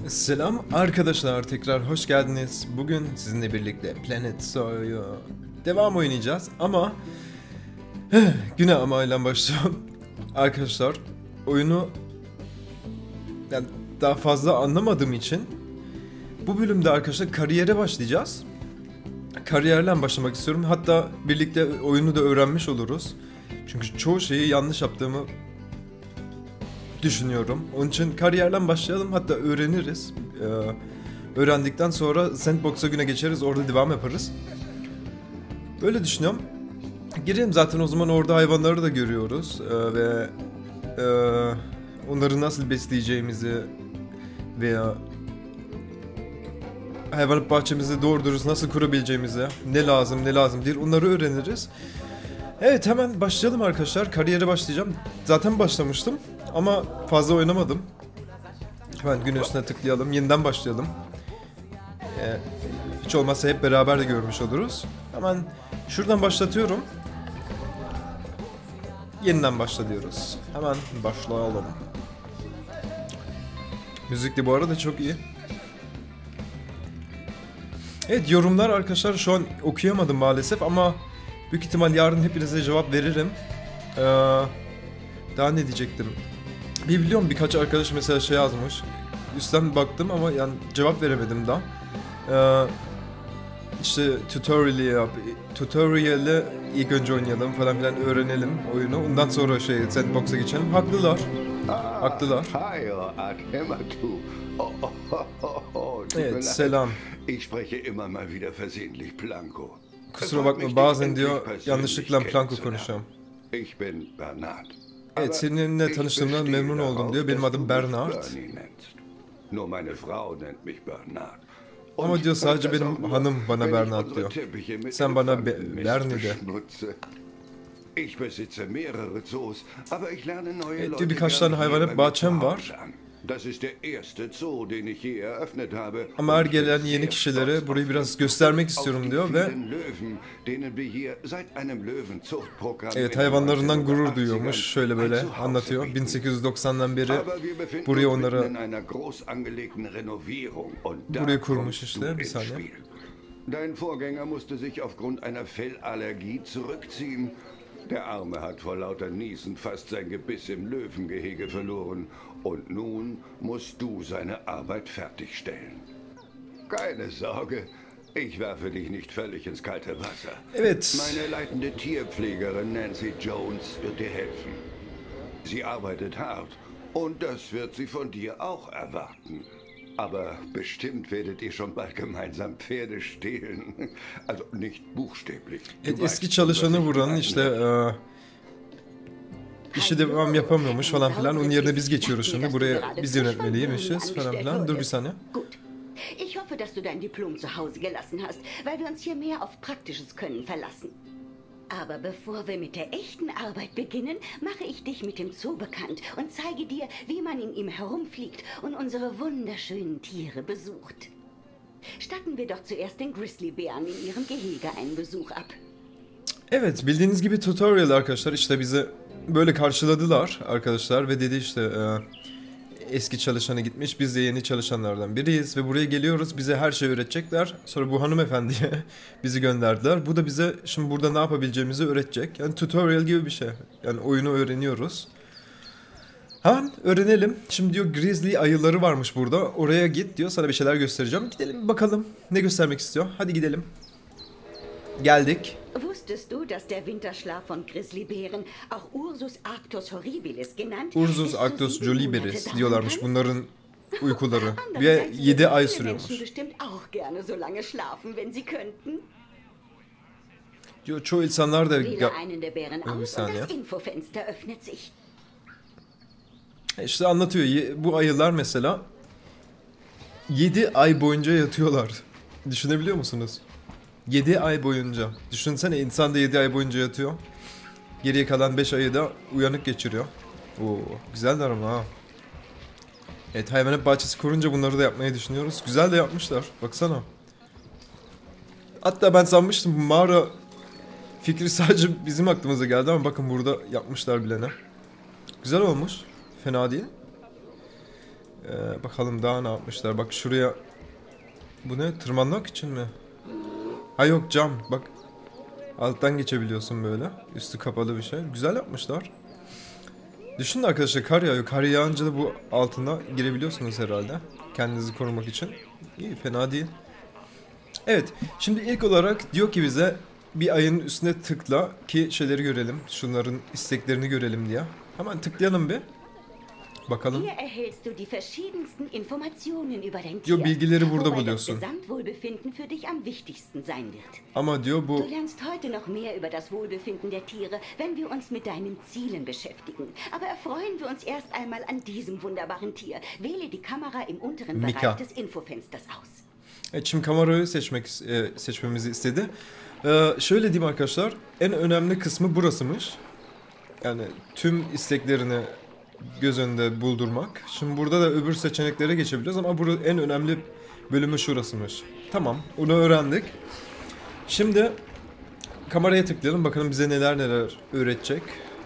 Selam arkadaşlar, tekrar hoş geldiniz. Bugün sizinle birlikte Planet Zo'yu devam oynayacağız ama güne amayla başlıyorum. Arkadaşlar, oyunu yani daha fazla anlamadığım için bu bölümde arkadaşlar kariyere başlayacağız. Kariyerle başlamak istiyorum. Hatta birlikte oyunu da öğrenmiş oluruz. Çünkü çoğu şeyi yanlış yaptığımı düşünüyorum. Onun için kariyerden başlayalım, hatta öğreniriz. Öğrendikten sonra Sandbox'a güne geçeriz, orada devam yaparız. Böyle düşünüyorum. Girelim, zaten o zaman orada hayvanları da görüyoruz ve onları nasıl besleyeceğimizi veya hayvanat bahçemizi doğru dürüst nasıl kurabileceğimizi, ne lazım ne lazım değil, onları öğreniriz. Evet, hemen başlayalım arkadaşlar. Kariyere başlayacağım. Zaten başlamıştım ama fazla oynamadım. Hemen gün üstüne tıklayalım. Yeniden başlayalım. Hiç olmazsa hep beraber de görmüş oluruz. Hemen şuradan başlatıyorum. Yeniden başla diyoruz. Hemen başlayalım. Müzik de bu arada çok iyi. Evet, yorumlar arkadaşlar şu an okuyamadım maalesef ama büyük ihtimal yarın hepinize cevap veririm. Daha ne diyecektim? Biliyorum, birkaç arkadaş mesela şey yazmış. Üstten baktım ama yani cevap veremedim daha. İşte tutorial'ı ilk önce oynayalım falan filan, öğrenelim oyunu. Ondan sonra Sandbox'a geçelim. Haklılar. Haklılar. Evet, selam. Ich spreche immer mal wieder versehentlich Planko. Kusura bakma, bazen diyor yanlışlıkla Planko konuşuyorum. Ich bin Bernard. Evet, seninle tanıştığımdan memnun oldum diyor. Benim adım Bernard. Nur meine Frau nennt mich Bernard. Ama diyor sadece benim hanım bana Bernard diyor. Sen bana Bernie de. Ich besitze mehrere Zoos, aber ich lerne neue Evet Leute diyor, birkaç tane hayvanat bahçem var. Das ist der erste Zoo, den ich je eröffnet habe. Ama her gelen yeni kişilere burayı biraz göstermek istiyorum diyor ve evet, hayvanlarından gurur duyuyormuş. Şöyle böyle anlatıyor. 1890'dan beri burayı onlara burayı kurmuş işte. Bir saniye. Dein Vorgänger musste sich aufgrund einer Fellallergie zurückziehen. Der Arme hat vor lauter Niesen fast sein Gebiss im Löwengehege verloren. Und nun musst du seine Arbeit fertigstellen. Keine Sorge, ich werfe dich nicht völlig ins kalte Wasser. Evet. Meine leitende Tierpflegerin Nancy Jones wird dir helfen. Sie arbeitet hart und das wird sie von dir auch erwarten. Aber bestimmt werdet ihr schon bald gemeinsam Pferde stehlen. Also nicht buchstäblich. Evet, eski çalışanı vuran işte işi devam yapamıyormuş falan filan. Onun yerine biz geçiyoruz şimdi. Buraya biz yönetmeliymişiz falan filan. Dur bir saniye. Ich hoffe, dass du dein Diplom zu Hause gelassen hast, weil wir uns hier mehr auf praktisches Können verlassen. Aber bevor wir mit der echten Arbeit beginnen, mache ich dich mit dem Zoo bekannt und zeige dir, wie man in ihm herumfliegt und unsere wunderschönen Tiere besucht. Statten wir doch zuerst den Grizzlybären in ihrem Gehege einen Besuch ab. Evet, bildiğiniz gibi tutorial arkadaşlar, işte bizi böyle karşıladılar arkadaşlar ve dedi işte eski çalışanı gitmiş, biz de yeni çalışanlardan biriyiz ve buraya geliyoruz, bize her şeyi öğretecekler. Sonra bu hanımefendiye bizi gönderdiler. Bu da bize şimdi burada ne yapabileceğimizi öğretecek. Yani tutorial gibi bir şey. Yani oyunu öğreniyoruz. Hemen öğrenelim. Şimdi diyor grizzly ayıları varmış burada. Oraya git diyor, sana bir şeyler göstereceğim. Gidelim bakalım ne göstermek istiyor. Hadi gidelim. Geldik. Wusstest du, dass der Winterschlaf von Grizzlybären, auch Ursus arctos horribilis genannt, Ursus arctos joliberis diyorlarmış bunların uykuları. Ve 7 ay sürüyormuş. Bestimmt auch gerne so lange schlafen, wenn sie könnten. Diyor çoğu insanlar da Wähle einen der Bären bir aus und saniye. das Infofenster öffnet sich. İşte anlatıyor. Bu ayılar mesela 7 ay boyunca yatıyorlar. Düşünebiliyor musunuz? 7 ay boyunca. Düşünsene, insan da 7 ay boyunca yatıyor. Geriye kalan 5 ayı da uyanık geçiriyor. Oo, güzeldir ama ha. Evet, hayvanat bahçesi kurunca bunları da yapmayı düşünüyoruz. Güzel de yapmışlar. Baksana. Hatta ben sanmıştım bu mağara fikri sadece bizim aklımıza geldi ama bakın burada yapmışlar bilene. Güzel olmuş. Fena değil. Bakalım daha ne yapmışlar. Bak şuraya. Bu ne? Tırmanmak için mi? Ha yok, cam. Bak. Alttan geçebiliyorsun böyle. Üstü kapalı bir şey. Güzel yapmışlar. Düşünün arkadaşlar, kar yağıyor. Kar yağınca da bu altına girebiliyorsunuz herhalde. Kendinizi korumak için. İyi, fena değil. Evet. Şimdi ilk olarak diyor ki bize bir ayın üstüne tıkla ki şeyleri görelim. Şunların isteklerini görelim diye. Hemen tıklayalım bir. Bakalım. Hier erhältst du die verschiedensten Informationen über dein Tier, Diyor bilgileri burada wobei das buluyorsun. Gesamtwohlbefinden für dich am wichtigsten sein wird. Ama diyor bu Du lernst heute noch mehr über das Wohlbefinden der Tiere, wenn wir uns mit deinen Zielen beschäftigen. Aber erfreuen wir uns erst einmal an diesem wunderbaren Tier. Wähle die Kamera im unteren Mika. Bereich des Infofensters aus. Evet, şimdi kamerayı seçmemizi istedi. Şöyle diyeyim arkadaşlar, en önemli kısmı burasıymış. Yani tüm isteklerini göz önünde buldurmak. Şimdi burada da öbür seçeneklere geçebiliyoruz ama burada en önemli bölümü şurasıymış. Tamam, onu öğrendik. Şimdi kameraya tıklayalım, bakalım bize neler öğretecek.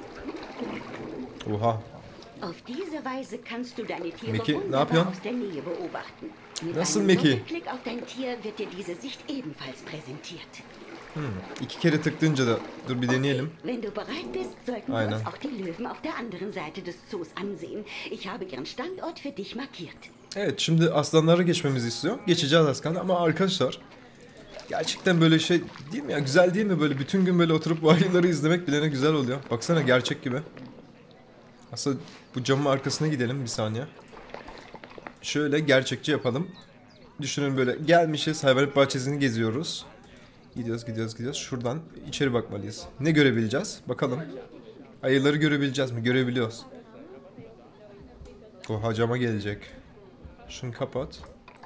Oha. Auf diese Weise kannst du deine Tiere Mickey, ne wunderbar yapıyorsun? aus der Nähe beobachten. Mit Nasıl einem Mickey? Doppelklick auf dein Tier wird dir diese Sicht ebenfalls präsentiert. 2 kere tıklayınca da dur bir deneyelim. Wenn du bereit bist, sollten wir Aynen. uns auch die Löwen auf der anderen Seite des Zoos ansehen. Ich habe ihren Standort für dich markiert. Evet, şimdi aslanlara geçmemizi istiyor. Geçeceğiz az kaldı ama arkadaşlar gerçekten böyle şey değil mi ya? Güzel değil mi? Böyle bütün gün böyle oturup bu ayıları izlemek bile ne güzel oluyor. Baksana, gerçek gibi. Aslında bu camın arkasına gidelim bir saniye. Şöyle gerçekçi yapalım. Düşünün, böyle gelmişiz, hayvanat bahçesini geziyoruz. Gidiyoruz. Şuradan içeri bakmalıyız. Ne görebileceğiz? Bakalım. Ayıları görebileceğiz mi? Görebiliyoruz. Oha, cama gelecek. Şunu kapat.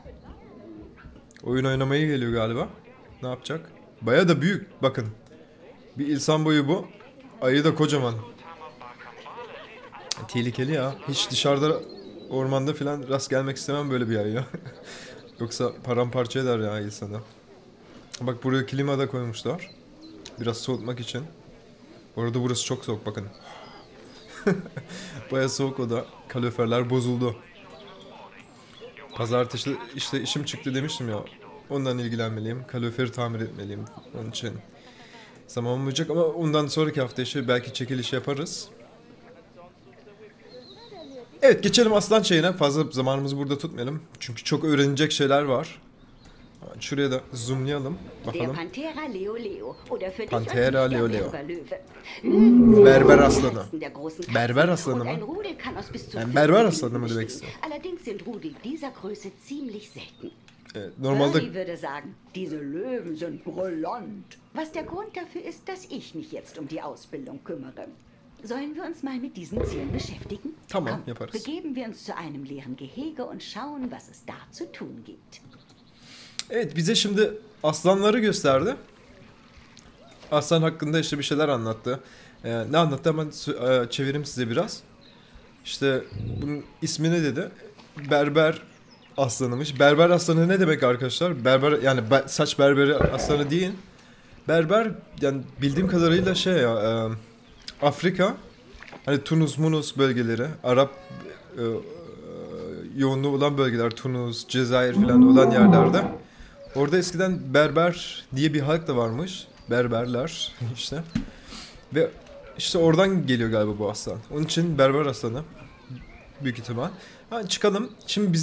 Oyun oynamaya geliyor galiba. Ne yapacak? Baya da büyük. Bakın. Bir insan boyu bu. Ayı da kocaman. Tehlikeli ya. Hiç dışarıda ormanda falan rast gelmek istemem böyle bir ayıya. Yoksa paramparça eder ya insanı. Bak, buraya klima da koymuşlar. Biraz soğutmak için. Bu arada burası çok soğuk, bakın. Baya soğuk o da. Kaloriferler bozuldu. Pazartesi işte işim çıktı demiştim ya. Ondan ilgilenmeliyim. Kaloriferi tamir etmeliyim. Onun için zaman olmayacak ama ondan sonraki hafta işi belki çekiliş yaparız. Evet, geçelim aslan çayına. Fazla zamanımızı burada tutmayalım. Çünkü çok öğrenecek şeyler var. Şuraya da zoomlayalım. Der Bakalım. Panthera leo leo oder für dich Panthera und mich leo der leo. Berberlöwe. Löwen sind Berber die aslanı. schnellsten der großen Berber Katzen aslanı und mı? ein Rudel kann aus bis zu Ben 40 berber Individuen aslanı mı demek bestehen. istiyor? Allerdings sind Rudel dieser Größe ziemlich selten. Evet, normalde Bernie würde sagen, diese Löwen sind brillant. Was der Grund dafür ist, dass ich mich jetzt um die Ausbildung kümmere. Sollen wir uns mal mit diesen Zielen beschäftigen? Tamam, Komm, yaparız. begeben wir uns zu einem leeren Gehege und schauen, was es da zu tun gibt. evet, bize şimdi aslanları gösterdi. Aslan hakkında işte bir şeyler anlattı. Ne anlattı hemen çevireyim size biraz. İşte bunun ismi ne dedi? Berber aslanımış. Berber aslanı ne demek arkadaşlar? Berber yani saç berberi aslanı değil. Berber yani bildiğim kadarıyla şey ya, Afrika, hani Tunus, Munus bölgeleri, Arap yoğunluğu olan bölgeler, Tunus, Cezayir falan olan yerlerde. Orada eskiden Berber diye bir halk da varmış. Berberler işte. Ve işte oradan geliyor galiba bu aslan. Onun için berber aslanı. Büyük ihtimal. Ha, çıkalım. Şimdi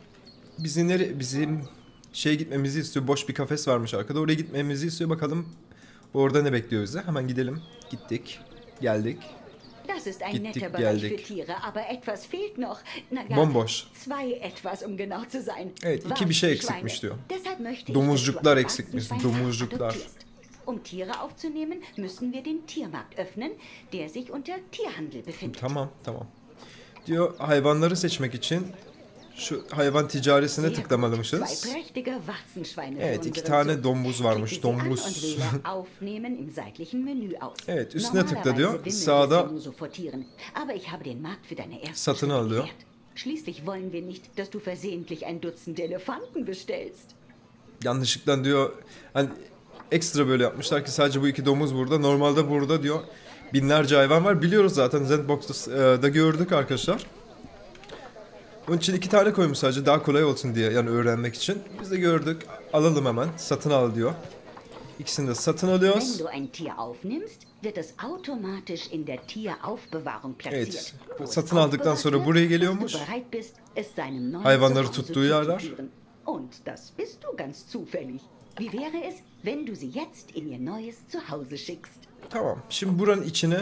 bizim şeye gitmemizi istiyor. Boş bir kafes varmış arkada. Oraya gitmemizi istiyor. Bakalım orada ne bekliyor bize. Hemen gidelim. Gittik. Geldik. Das ist ein Gittik, netter Bereich geldik. für Tiere, aber etwas fehlt noch. Na ja, Bomboş. zwei etwas, um genau zu sein. Evet, iki bir şey Warzenschweine. eksikmiş diyor. Deshalb möchte ich, Domuzcuklar dass du ein eksikmiş, Warzenschwein domuzcuklar. adoptierst. Um Tiere aufzunehmen, müssen wir den Tiermarkt öffnen, der sich unter Tierhandel befindet. Tamam. Diyor hayvanları seçmek için şu hayvan ticaresine Sehr gut. tıklamalımışız. Zwei prächtige Warzenschweine für Evet, iki unseren tane Zoo. domuz varmış. Klicke sie an und Domuz. wähle Aufnehmen im seitlichen Menü aus. Evet, üstüne tıkla diyor. Normalerweise Sağda wimmeln es nur vor Tieren, aber ich habe den Markt für deine ersten satın Schritte al diyor. geklärt. Schließlich wollen wir nicht, dass du versehentlich ein Dutzend Elefanten bestellst. Yanlışlıkla diyor hani ekstra böyle yapmışlar ki sadece bu iki domuz burada. Normalde burada diyor binlerce hayvan var. Biliyoruz zaten Sandbox'da da gördük arkadaşlar. Onun için 2 tane koymuş sadece daha kolay olsun diye yani öğrenmek için. Biz de gördük. Alalım hemen. Satın al diyor. İkisini de satın alıyoruz. Wenn du ein Tier aufnimmst, wird es automatisch in der Tieraufbewahrung platziert. Evet. Wo es Satın aldıktan sonra aufbewahrt buraya wird, geliyormuş. bis du bereit bist, es seinem neuen Hayvanları Zuhause tuttuğu yerler. zuzuführen. Und das bist du ganz zufällig. Wie wäre es, wenn du sie jetzt in ihr neues Zuhause schickst? Tamam. Şimdi buranın içine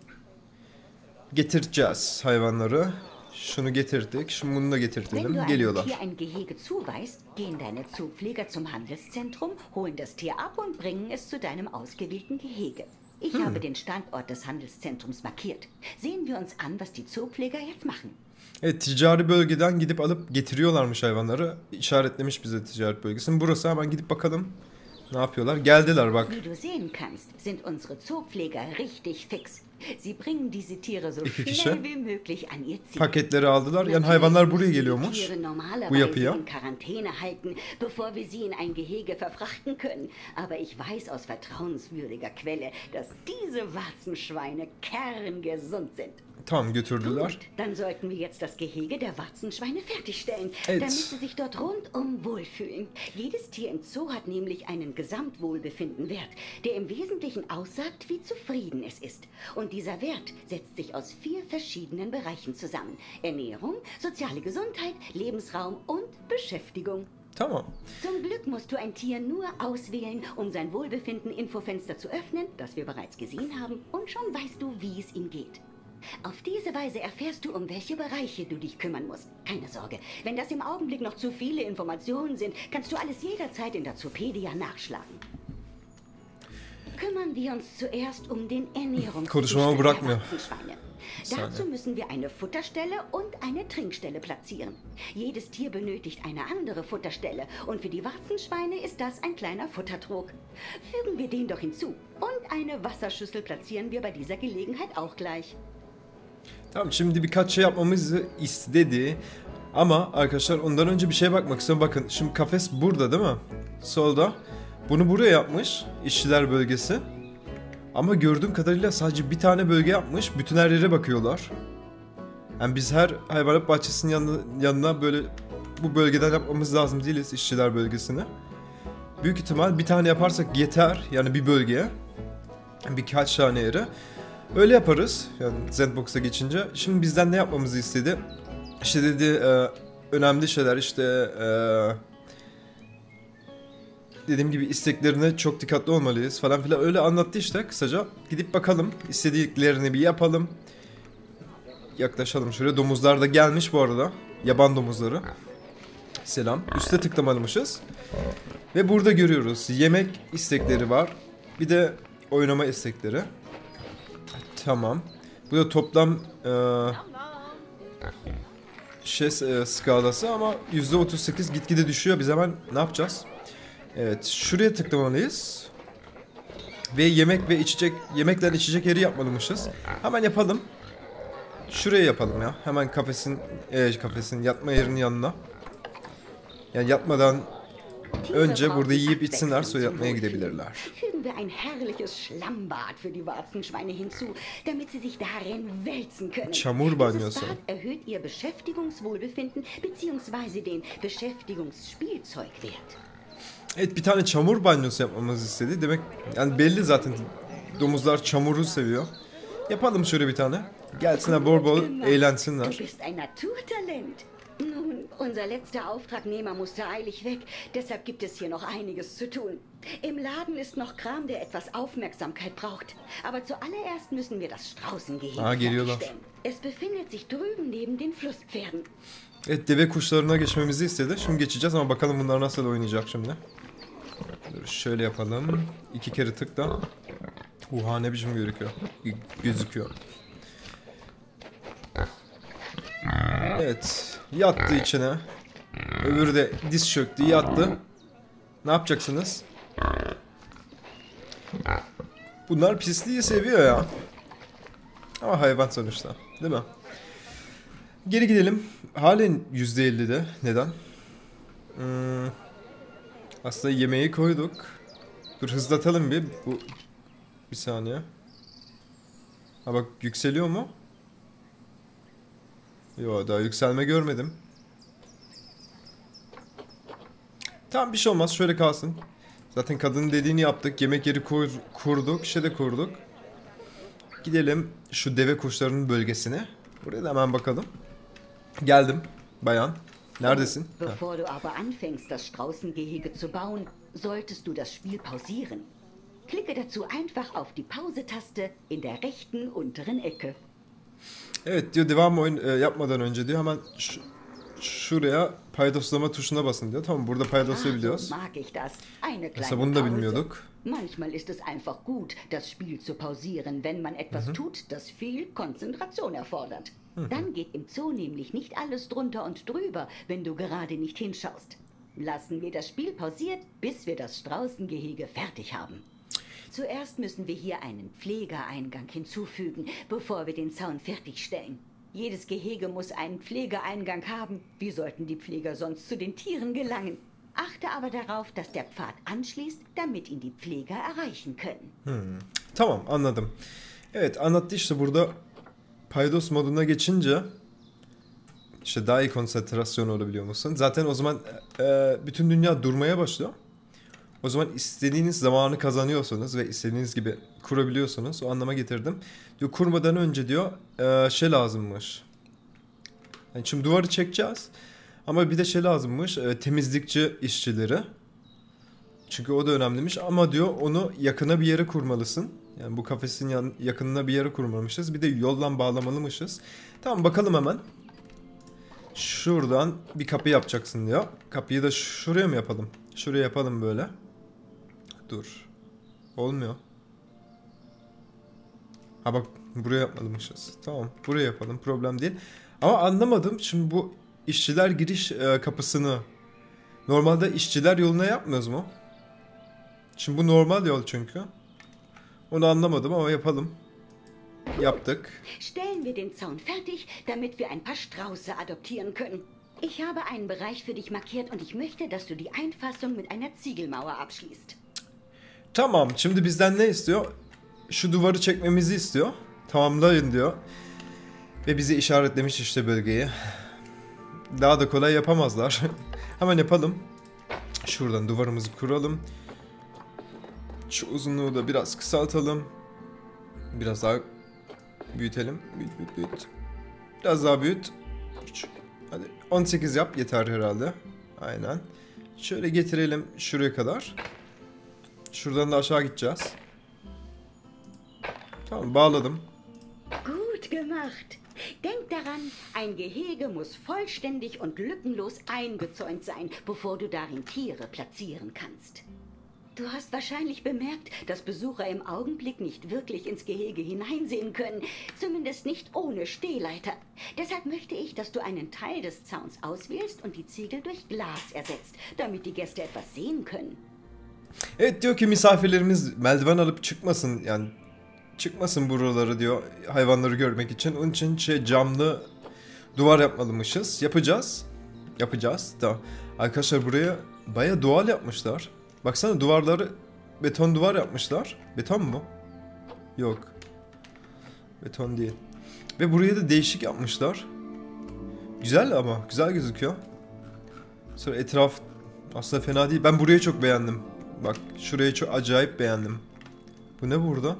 getireceğiz hayvanları. Şunu getirdik. Şimdi bunu da Wenn du getirtelim. einem Geliyorlar. Tier ein Gehege zuweist, gehen deine Zugpfleger zum Handelszentrum, holen das Tier ab und bringen es zu deinem ausgewählten Gehege. Ich habe den Standort des Handelszentrums markiert. Sehen wir uns an, was die Zugpfleger jetzt machen. Evet, ticari bölgeden gidip alıp getiriyorlarmış hayvanları. İşaretlemiş bize ticaret bölgesini. Burası, hemen gidip bakalım. Ne yapıyorlar? Geldiler bak. Wie du sehen kannst, sind unsere Zugpfleger richtig fix. Sie bringen diese Tiere so İki kişi. schnell wie möglich an ihr Ziel. Paketleri aldılar. Yani Natürlich hayvanlar buraya müssen die geliyormuş. Tiere Bu normalerweise yapıya. in Quarantäne halten, bevor wir sie in ein Gehege verfrachten können. Aber ich weiß aus vertrauenswürdiger Quelle, dass diese Warzenschweine kerngesund sind. Tamam, götürdüler. Gut, dann sollten wir jetzt das Gehege der Warzenschweine fertigstellen, Evet. damit sie sich dort rundum wohlfühlen. Jedes Tier im Zoo hat nämlich einen Gesamtwohlbefindenwert, der im Wesentlichen aussagt, wie zufrieden es ist. Und dieser Wert setzt sich aus 4 verschiedenen Bereichen zusammen: Ernährung, soziale Gesundheit, Lebensraum und Beschäftigung. Tamam. Zum Glück musst du ein Tier nur auswählen, um sein Wohlbefinden-Infofenster zu öffnen, das wir bereits gesehen haben, und schon weißt du, wie es ihm geht. Auf diese Weise erfährst du, um welche Bereiche du dich kümmern musst. Keine Sorge, wenn das im Augenblick noch zu viele Informationen sind, kannst du alles jederzeit in der Zoopedia nachschlagen. Kümmern wir uns zuerst um den Konuşmamı Ernährungszustand der bırakmıyor. Warzenschweine. Saniye. Dazu müssen wir eine Futterstelle und eine Trinkstelle platzieren. Jedes Tier benötigt eine andere Futterstelle und für die Warzenschweine ist das ein kleiner Futtertrog. Fügen wir den doch hinzu und eine Wasserschüssel platzieren wir bei dieser Gelegenheit auch gleich. Tamam, şimdi birkaç şey yapmamızı istedi. Ama arkadaşlar ondan önce bir şeye bakmak istiyorum. Bakın şimdi kafes burada değil mi? Solda. Bunu buraya yapmış. İşçiler bölgesi. Ama gördüğüm kadarıyla sadece bir tane bölge yapmış. Bütün her yere bakıyorlar. Yani biz her hayvanat bahçesinin yanına böyle bu bölgeden yapmamız lazım değiliz, işçiler bölgesini. Büyük ihtimal bir tane yaparsak yeter. Yani bir bölgeye. Birkaç tane yere. Öyle yaparız. Yani Sandbox'a geçince. Şimdi bizden ne yapmamızı istedi? İşte dedi önemli şeyler işte dediğim gibi isteklerine çok dikkatli olmalıyız falan filan, öyle anlattı işte kısaca. Gidip bakalım, istediklerini bir yapalım. Yaklaşalım şöyle. Domuzlar da gelmiş bu arada. Yaban domuzları. Selam. Üste tıklamalıymışız. Ve burada görüyoruz. Yemek istekleri var. Bir de oynama istekleri. Tamam. Bu da toplam skalası ama %38 gitgide düşüyor. Biz hemen ne yapacağız? Evet, şuraya tıklamalıyız. Ve yemek ve içecek, yemekler içecek yeri yapmalıymışız. Hemen yapalım. Şuraya yapalım ya. Hemen kafesin yatma yerinin yanına. Yani yatmadan önce burada yiyip içsinler, sonra yatmaya gidebilirler. Fügen wir ein herrliches Schlammbad für die Warzenschweine hinzu, damit sie sich darin wälzen können. Çamur banyosu. Dieses Bad erhöht ihr Beschäftigungswohlbefinden bzw. den Beschäftigungsspielzeugwert. Evet, bir tane çamur banyosu yapmamızı istedi. Demek yani belli zaten, domuzlar çamuru seviyor. Yapalım şöyle bir tane. Gelsinler bol bol eğlensinler. Du bist ein Naturtalent. Nun, unser letzter Auftragnehmer musste eilig weg, deshalb gibt es hier noch einiges zu tun. Im Laden ist noch Kram, der etwas Aufmerksamkeit braucht. Aber zuallererst müssen wir das Straußengehege geliyorlar. fertigstellen. Es befindet sich drüben neben den Flusspferden. Evet, deve kuşlarına geçmemizi istedi. Şimdi geçeceğiz ama bakalım bunlar nasıl oynayacak şimdi. Dur, şöyle yapalım. 2 kere tıkla. Oha, ne biçim gözüküyor. Evet, yattı içine. Öbürü de diz çöktü, yattı. Ne yapacaksınız? Bunlar pisliği seviyor ya. Ama hayvan sonuçta, değil mi? Geri gidelim. Halen %50'de. Neden? Aslında yemeği koyduk. Dur, hızlatalım bir. Bir saniye. Ha bak, yükseliyor mu? Yo, daha yükselme görmedim. Tamam, bir şey olmaz, şöyle kalsın. Zaten kadının dediğini yaptık. Yemek yeri kurduk. Şey de kurduk. Gidelim şu deve kuşlarının bölgesine. Buraya da hemen bakalım. Geldim bayan. Neredesin? Bevor du aber anfängst, das Straußengehege zu bauen, solltest du das Spiel pausieren. Klicke dazu einfach auf die Pause-Taste in der rechten unteren Ecke. Evet diyor, devam oyun yapmadan önce diyor hemen şuraya paydoslama tuşuna basın diyor. Tamam, burada paydoslayabiliyoruz. Mag ich das. Eine Mesela bunu da kleine Pause. bilmiyorduk. Manchmal ist es einfach gut, das Spiel zu pausieren, wenn man etwas tut, das viel Konzentration erfordert. Dann geht im Zoo nämlich nicht alles drunter und drüber, wenn du gerade nicht hinschaust. Lassen wir das Spiel pausiert, bis wir das Straußengehege fertig haben. Zuerst müssen wir hier einen Pflegeeingang hinzufügen, bevor wir den Zaun fertigstellen. Jedes Gehege muss einen Pflegeeingang haben. Wie sollten die Pfleger sonst zu den Tieren gelangen? Achte aber darauf, dass der Pfad anschließt, damit ihn die Pfleger erreichen können. Tamam, anladım. Evet, anlattı işte burada paydos moduna geçince işte daha iyi konsantrasyon olabiliyor musun? Zaten o zaman bütün dünya durmaya başlıyor. O zaman istediğiniz zamanı kazanıyorsunuz ve istediğiniz gibi kurabiliyorsunuz. O anlama getirdim. Diyor kurmadan önce diyor şey lazımmış. Yani şimdi duvarı çekeceğiz. Ama bir de şey lazımmış, temizlikçi işçileri. Çünkü o da önemliymiş ama diyor onu yakına bir yere kurmalısın. Yani bu kafesin yakınına bir yere kurmamışız. Bir de yoldan bağlamalımışız. Tamam, bakalım hemen. Şuradan bir kapı yapacaksın diyor. Kapıyı da şuraya mı yapalım? Şuraya yapalım böyle. Dur. Olmuyor. Ha bak, buraya yapmalıymışız. Tamam, buraya yapalım, problem değil. Ama anlamadım şimdi bu işçiler giriş kapısını normalde işçiler yoluna yapmıyoruz mu? Şimdi bu normal yol çünkü. Onu anlamadım ama yapalım. Yaptık. Stellen wir den Zaun fertig, damit wir ein paar Strauße adoptieren können. Ich habe einen Bereich für dich markiert und ich möchte, dass du die Einfassung mit einer Ziegelmauer abschließt. Tamam, şimdi bizden ne istiyor? Şu duvarı çekmemizi istiyor. Tamamlayın diyor. Ve bizi işaretlemiş işte bölgeyi. Daha da kolay yapamazlar. Hemen yapalım. Şuradan duvarımızı kuralım. Şu uzunluğu da biraz kısaltalım. Biraz daha büyütelim. Büyüt. Biraz daha büyüt. Hadi 18 yap, yeter herhalde. Aynen. Şöyle getirelim şuraya kadar. Şuradan da aşağı gideceğiz. Tamam, bağladım. Gut gemacht. Denk daran, ein Gehege muss vollständig und lückenlos eingezäunt sein, bevor du darin Tiere platzieren kannst. Du hast wahrscheinlich bemerkt, dass Besucher im Augenblick nicht wirklich ins Gehege hineinsehen können, zumindest nicht ohne Stehleiter. Deshalb möchte ich, dass du einen Teil des Zauns auswählst und die Ziegel durch Glas ersetzt, damit die Gäste etwas sehen können. Evet, diyor ki misafirlerimiz merdiven alıp çıkmasın, yani çıkmasın buraları diyor hayvanları görmek için. Onun için camlı duvar yapmalıymışız. Yapacağız da arkadaşlar buraya baya doğal yapmışlar. Baksana, duvarları beton duvar yapmışlar. Beton mu? Yok. Beton değil. Ve buraya da değişik yapmışlar. Güzel ama, güzel gözüküyor. Sonra etraf aslında fena değil. Ben burayı çok beğendim. Bak, şurayı çok acayip beğendim. Bu ne burada?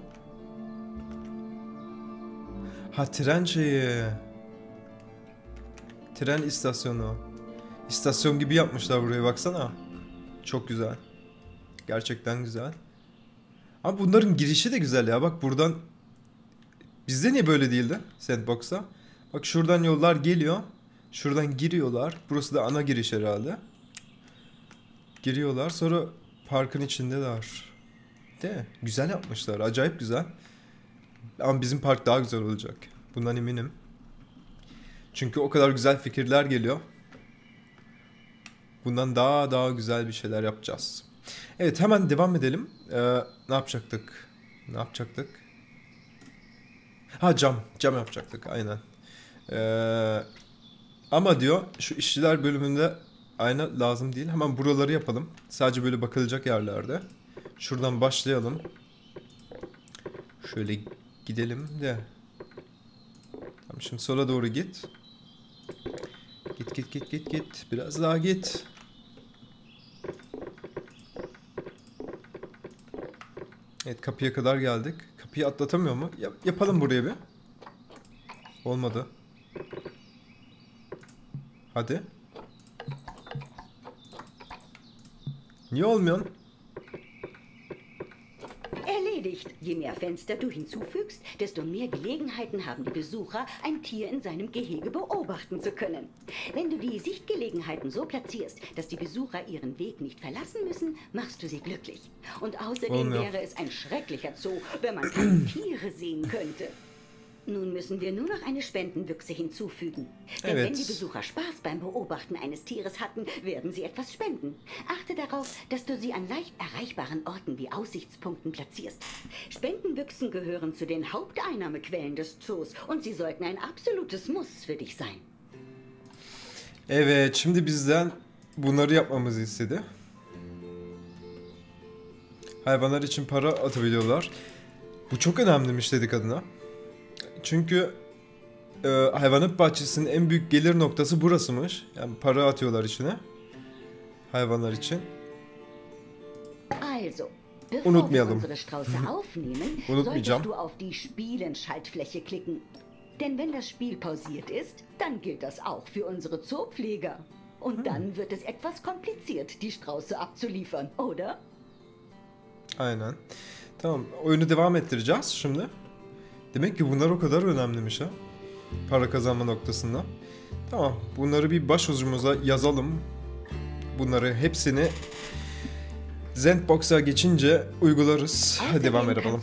Ha, tren şeyi. Tren istasyonu. İstasyon gibi yapmışlar burayı, baksana. Çok güzel. Gerçekten güzel. Ama bunların girişi de güzel ya. Bak buradan. Bizde niye böyle değildi Sandbox'a? Bak şuradan yollar geliyor. Şuradan giriyorlar. Burası da ana giriş herhalde. Giriyorlar, sonra parkın içindeler. De güzel yapmışlar. Acayip güzel. Ama bizim park daha güzel olacak. Bundan eminim. Çünkü o kadar güzel fikirler geliyor. Bundan daha güzel bir şeyler yapacağız. Evet, hemen devam edelim. Ne yapacaktık? Ha, cam yapacaktık aynen. Ama diyor şu işçiler bölümünde ayna lazım değil. Hemen buraları yapalım. Sadece böyle bakılacak yerlerde. Şuradan başlayalım. Şöyle gidelim de. Tamam, şimdi sola doğru git. Git. Biraz daha git. Evet, kapıya kadar geldik. Kapıyı atlatamıyor mu? Yapalım buraya bir. Olmadı. Hadi. Niye olmuyor? Erledigt. Je mehr Fenster du hinzufügst, desto mehr Gelegenheiten haben die Besucher, ein Tier in seinem Gehege beobachten zu können. Wenn du die Sichtgelegenheiten so platzierst, dass die Besucher ihren Weg nicht verlassen müssen, machst du sie glücklich. Und außerdem wäre es ein schrecklicher Zoo, wenn man keine Tiere sehen könnte. Nun müssen wir nur noch eine Spendenbüchse hinzufügen. Denn wenn die Besucher Spaß beim Beobachten eines Tieres hatten, werden sie etwas spenden. Achte darauf, dass du sie an leicht erreichbaren Orten wie Aussichtspunkten platzierst. Spendenbüchsen gehören zu den Haupteinnahmequellen des Zoos und sie sollten ein absolutes Muss für dich sein. Evet, şimdi bizden bunları yapmamızı istedi. Hayvanlar için para atabiliyorlar. Bu çok önemliymiş dedik adına. Çünkü hayvanat bahçesinin en büyük gelir noktası burasımış. Yani para atıyorlar içine. Hayvanlar için. Also, bevor wir unsere Strauße aufnehmen, solltest du auf die Spielen-Schaltfläche klicken. Denn wenn das Spiel pausiert ist, dann gilt das auch für unsere Zoopfleger. Und dann wird es etwas kompliziert, die Strauße abzuliefern, oder? Aynen. Tamam, oyunu devam ettireceğiz şimdi. Demek ki bunlar o kadar önemliymiş ha. Para kazanma noktasında. Tamam, bunları bir başucumuza yazalım. Bunları hepsini Sandbox'a geçince uygularız. Devam edelim.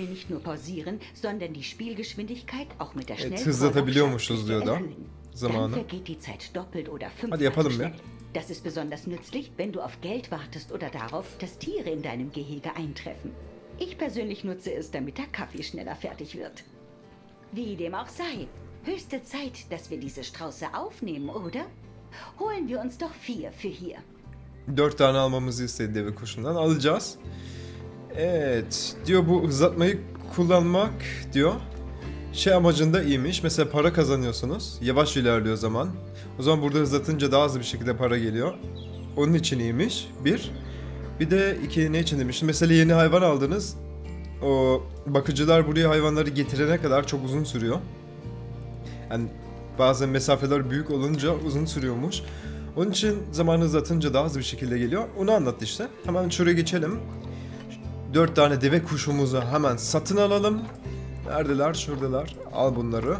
Evet, hızlatabiliyormuşuz diyor da zamanı. Hadi yapalım ya. Das ist besonders nützlich, wenn du auf Geld wartest oder darauf, dass Tiere in deinem Gehege eintreffen. Ich persönlich nutze es, damit der Kaffee schneller fertig wird. Wie dem auch sei, höchste Zeit, dass wir diese Strauße aufnehmen, oder? Holen wir uns doch 4 für hier. 4 tane almamızı istedi deve kuşundan. Alacağız. Evet. Diyor bu hızlatmayı kullanmak diyor. Şey amacında iyiymiş. Mesela para kazanıyorsunuz. Yavaş ilerliyor zaman. O zaman burada hızlatınca daha hızlı bir şekilde para geliyor. Onun için iyiymiş. Bir de 2 ne için demiştim. Mesela yeni hayvan aldınız. O bakıcılar buraya hayvanları getirene kadar çok uzun sürüyor. Yani bazen mesafeler büyük olunca uzun sürüyormuş. Onun için zamanı uzatınca daha hızlı bir şekilde geliyor. Onu anlattı işte. Hemen şuraya geçelim. 4 tane deve kuşumuzu hemen satın alalım. Neredeler? Şuradalar. Al bunları.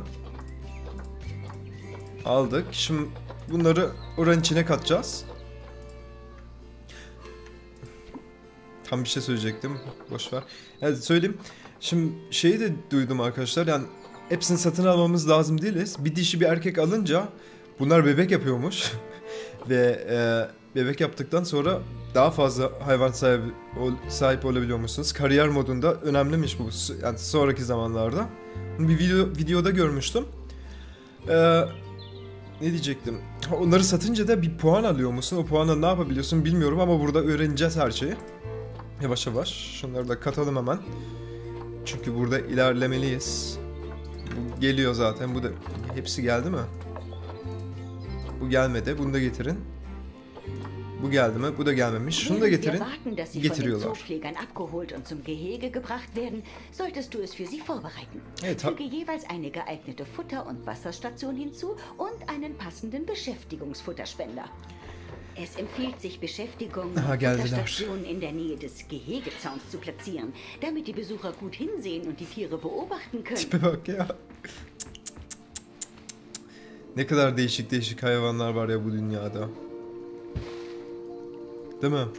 Aldık. Şimdi bunları oranın içine katacağız. Tam bir şey söyleyecektim. Boşver. Evet söyleyeyim. Şimdi şeyi de duydum arkadaşlar. Yani hepsini satın almamız lazım değiliz. Bir dişi bir erkek alınca bunlar bebek yapıyormuş. Ve bebek yaptıktan sonra daha fazla hayvan sahip olabiliyormuşsunuz. Kariyer modunda önemliymiş bu. Yani sonraki zamanlarda. Bir videoda görmüştüm. Ne diyecektim? Onları satınca da bir puan alıyor musun? O puanla ne yapabiliyorsun bilmiyorum ama burada öğreneceğiz her şeyi. Yavaş yavaş. Şunları da katalım hemen. Çünkü burada ilerlemeliyiz. Bu geliyor zaten. Bu da hepsi geldi mi? Bu gelmedi. Bunu da getirin. Bu geldi mi? Bu da gelmemiş. Şunu da getirin. Getiriyorlar. Evet. Füge jeweils eine geeignete Futter- und Wasserstation hinzu und einen passenden Beschäftigungsfutterspender. Es empfiehlt sich, Beschäftigung und Futterstationen in der Nähe des Gehegezauns zu platzieren, damit die Besucher gut hinsehen und die Tiere beobachten können. Tipe bak ya. Ne kadar değişik hayvanlar var ya bu dünyada. Değil mi?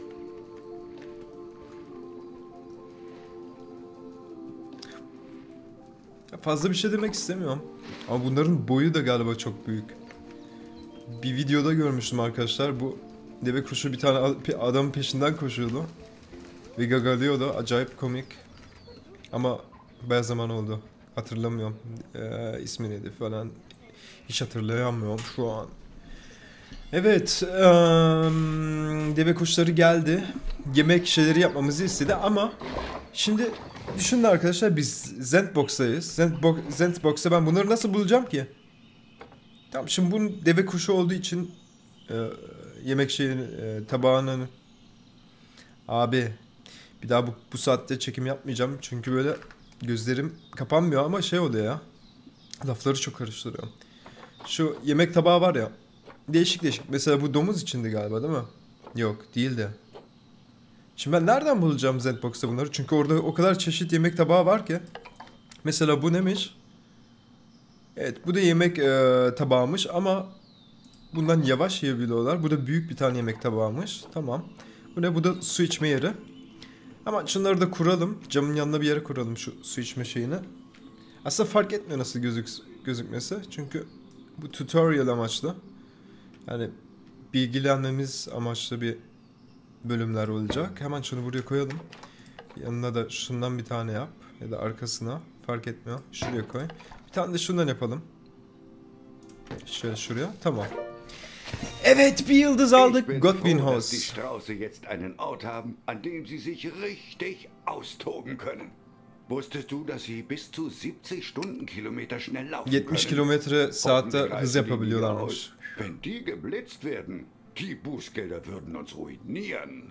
Fazla bir şey demek istemiyorum. Ama bunların boyu da galiba çok büyük. Bir videoda görmüştüm arkadaşlar. Bu deve kuşu bir tane adamın peşinden koşuyordu. Ve gagalıyordu. Acayip komik. Ama bayağı zaman oldu. Hatırlamıyorum. İsmi neydi falan. Hiç hatırlayamıyorum şu an. Evet. Deve kuşları geldi. Yemek şeyleri yapmamızı istedi ama şimdi düşünün arkadaşlar biz Sandbox'tayız. Sandbox'ta ben bunları nasıl bulacağım ki? Tamam şimdi bunun deve kuşu olduğu için yemek şeyini tabağının abi Bir daha bu saatte çekim yapmayacağım. Çünkü böyle gözlerim kapanmıyor ama şey oluyor ya. Lafları çok karıştırıyor. Şu yemek tabağı var ya. Değişik değişik. Mesela bu domuz içindi galiba değil mi? Yok değildi. Şimdi ben nereden bulacağım Zendbox'ta bunları? Çünkü orada o kadar çeşit yemek tabağı var ki. Mesela bu neymiş? Evet bu da yemek tabağımış ama bundan yavaş yiyebiliyorlar. Bu da büyük bir tane yemek tabağımış. Tamam. Bu ne? Bu da su içme yeri. Ama şunları da kuralım. Camın yanına bir yere kuralım şu su içme şeyini. Aslında fark etmiyor nasıl gözükmesi. Çünkü bu tutorial amaçlı. Yani bilgilenmemiz amaçlı bir bölümler olacak. Hemen şunu buraya koyalım. Yanına da şundan bir tane yap. Ya da arkasına. Fark etmiyor. Şuraya koy. Bir tane de şundan yapalım. Şöyle şuraya. Tamam. Evet bir yıldız aldık. Godwinhaus. Die Strauße jetzt einen Ort haben, an dem sie sich richtig austoben können. Wusstest du, dass sie bis zu 70 Stundenkilometer schnell laufen 70 können? kilometre saatte hız yapabiliyorlarmış. Wenn die geblitzt werden, die Bußgelder würden uns ruinieren.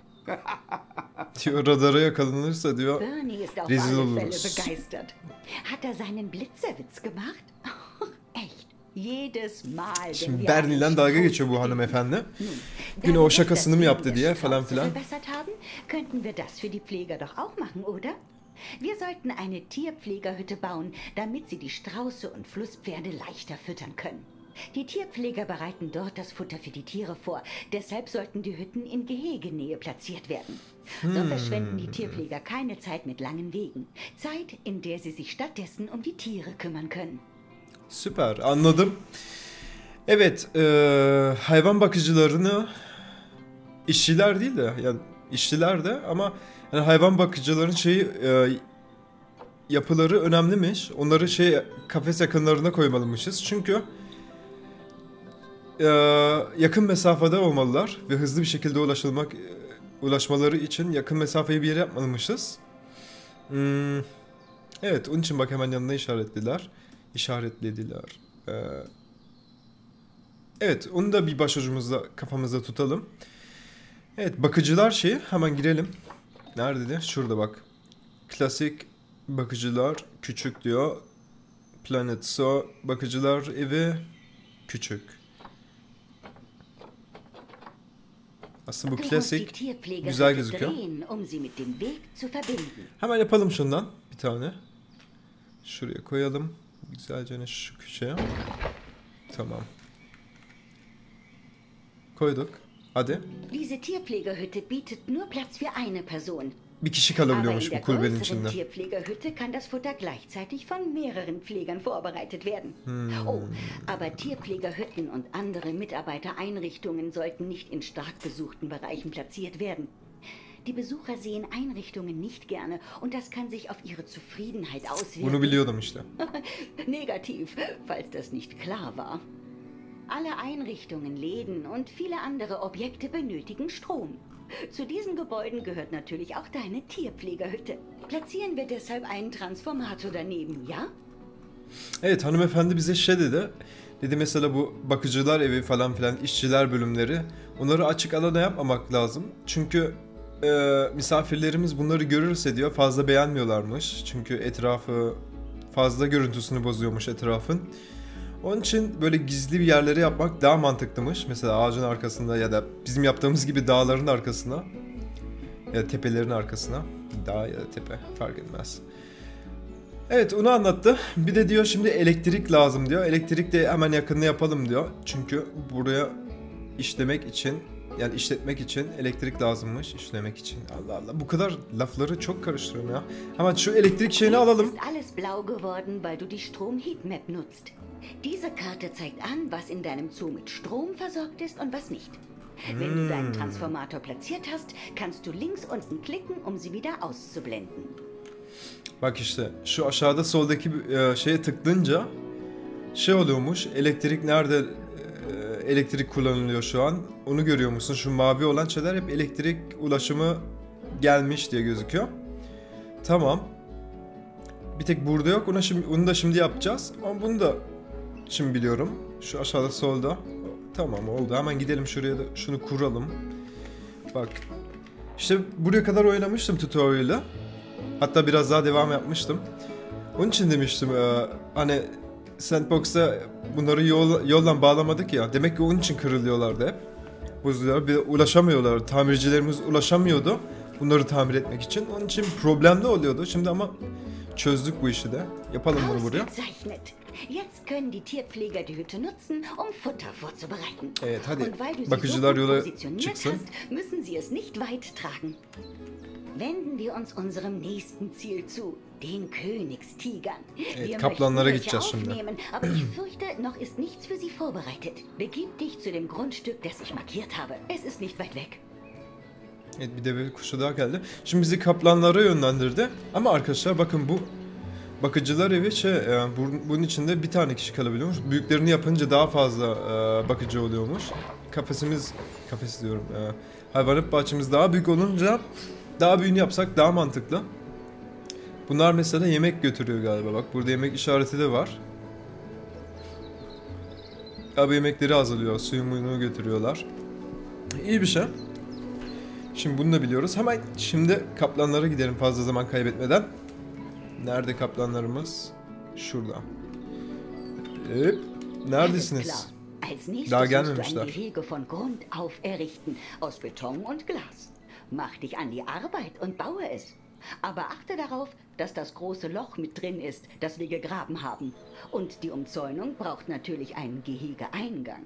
Diyor radara yakalanırsa diyor Bernie ist auf rezil alle Fälle oluruz. begeistert. Hat er seinen Blitzerwitz gemacht? Echt. Jedes Mal, wenn Şimdi wir Bernie'yle einen dalga Strauß geçiyor bu sehen. hanımefendi. Nun, Güne da o wir şakasını mı das yaptı Leben diye der falan Strauße filan. verbessert haben, könnten wir das für die Pfleger doch auch machen, oder? Wir sollten eine Tierpflegerhütte bauen, damit sie die Strauße und Flusspferde leichter füttern können. Die Tierpfleger bereiten dort das Futter für die Tiere vor. Deshalb sollten die Hütten in Gehegenähe platziert werden. So verschwenden die Tierpfleger keine Zeit mit langen Wegen. Zeit, in der sie sich stattdessen um die Tiere kümmern können. Süper anladım. Evet hayvan bakıcılarını işçiler değil de yani işçiler de ama yani hayvan bakıcıların yapıları önemliymiş. Onları kafes yakınlarına koymalıymışız. Çünkü yakın mesafede olmalılar ve hızlı bir şekilde ulaşmaları için yakın mesafeyi bir yere yapmalıymışız. Evet onun için bak hemen yanına işaretlediler. Evet onu da bir başucumuzda kafamızda tutalım. Evet bakıcılar hemen girelim. Nerede? Şurada bak. Klasik bakıcılar küçük diyor. Planet So bakıcılar evi küçük. Aslında bu klasik güzel gözüküyor. Hemen yapalım şundan bir tane. Şuraya koyalım. Güzelce şu köşeye. Tamam. Koyduk. Hadi. Diese Tierpflegerhütte bietet nur Platz für eine Person. Bir kişi Aber in kalabiliyormuş der bu kulübenin größeren içinde. Tierpflegerhütte kann das Futter gleichzeitig von mehreren Pflegern vorbereitet werden. Oh, aber Tierpflegerhütten und andere Mitarbeitereinrichtungen sollten nicht in stark besuchten Bereichen platziert werden. Die Besucher sehen Einrichtungen nicht gerne und das kann sich auf ihre Zufriedenheit auswirken. Bunu biliyordum işte. Negativ, falls das nicht klar war. Alle Einrichtungen, Läden und viele andere Objekte benötigen Strom. Zu diesen Gebäuden gehört natürlich auch deine Tierpflegerhütte. Platzieren wir deshalb einen Transformator daneben, ja? Evet hanımefendi bize dedi. Dedi mesela bu bakıcılar evi falan filan işçiler bölümleri. Onları açık alana yapmamak lazım. Çünkü misafirlerimiz bunları görürse diyor fazla beğenmiyorlarmış. Çünkü etrafı fazla görüntüsünü bozuyormuş etrafın. Onun için böyle gizli bir yerlere yapmak daha mantıklımış. Mesela ağacın arkasında ya da bizim yaptığımız gibi dağların arkasına ya da tepelerin arkasına. Dağ ya da tepe fark etmez. Evet onu anlattı. Bir de diyor şimdi elektrik lazım diyor. Elektrik de hemen yakınına yapalım diyor. Çünkü buraya işletmek için elektrik lazımmış. İşlemek için. Allah Allah bu kadar lafları çok karıştırıyorum ya. Hemen şu elektrik şeyini alalım. Ist alles blau geworden, weil du die Strom-Heatmap nutzt. Diese Karte zeigt an, was in deinem Zoo mit Strom versorgt ist und was nicht. Wenn du deinen Transformator platziert hast, kannst du links unten klicken, um sie wieder auszublenden. Bak işte şu aşağıda soldaki şeye tıklayınca oluyormuş. Elektrik nerede elektrik kullanılıyor şu an. Onu görüyor musun? Şu mavi olan şeyler hep elektrik ulaşımı gelmiş diye gözüküyor. Tamam. Bir tek burada yok. Onu da şimdi yapacağız. Ama bunu da şimdi biliyorum. Şu aşağıda solda. Tamam oldu. Hemen gidelim şuraya da şunu kuralım. Bak. İşte buraya kadar oynamıştım tutorial'ı. Hatta biraz daha devam yapmıştım. Onun için demiştim hani Sandbox'a bunları yoldan bağlamadık ya. Demek ki onun için kırılıyorlardı hep. Bozuluyor. Bir de ulaşamıyorlar. Tamircilerimiz ulaşamıyordu bunları tamir etmek için. Onun için problemli oluyordu. Şimdi ama çözdük bu işi de. Yapalım bunu buraya. Ausgezeichnet. Jetzt können die Tierpfleger die Hütte nutzen, um Futter vorzubereiten. Evet, hadi Und weil du sie bakıcılar so gut yola positioniert çıksın. hast, müssen sie es nicht weit tragen. Wenden wir uns unserem nächsten Ziel zu, den Königstigern. Evet, Wir kaplanlara möchten gideceğiz welche şimdi. aufnehmen, aber ich fürchte, noch ist nichts für sie vorbereitet. Begib dich zu dem Grundstück, das ich markiert habe. Es ist nicht weit weg. Evet, bir deve kuşu daha geldi. Şimdi bizi kaplanlara yönlendirdi. Ama arkadaşlar bakın bu bakıcılar evi bunun içinde bir tane kişi kalabiliyormuş. Büyüklerini yapınca daha fazla bakıcı oluyormuş. Kafes diyorum. Hayvanat bahçemiz daha büyük olunca daha büyüğünü yapsak daha mantıklı. Bunlar mesela yemek götürüyor galiba. Bak burada yemek işareti de var. Abi yemekleri azalıyor. Suyunu götürüyorlar. İyi bir şey. Şimdi bunu da biliyoruz. Hemen şimdi kaplanlara gidelim fazla zaman kaybetmeden. Nerede kaplanlarımız? Şurada. Neredesiniz? Als nächstes Daha musst du ein gelmemişler. Gehege von Grund auf errichten, aus Beton und Glas. Mach dich an die Arbeit und baue es. Aber achte darauf, dass das große Loch mit drin ist, das wir gegraben haben. Und die Umzäunung braucht natürlich einen Gehegeeingang.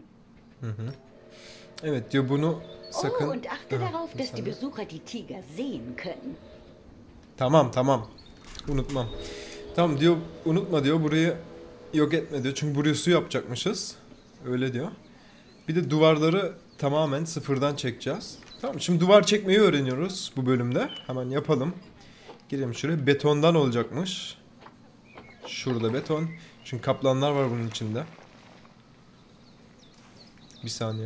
Evet diyor bunu sakın... Oh, und achte darauf, bir dass die saniye. Besucher die Tiger sehen können. Tamam. Unutmam. Tamam diyor, unutma diyor, burayı yok etme diyor. Çünkü buraya su yapacakmışız. Öyle diyor. Bir de duvarları tamamen sıfırdan çekeceğiz. Tamam, şimdi duvar çekmeyi öğreniyoruz bu bölümde. Hemen yapalım. Girelim şuraya. Betondan olacakmış. Şurada beton. Çünkü kaplanlar var bunun içinde. Bir saniye.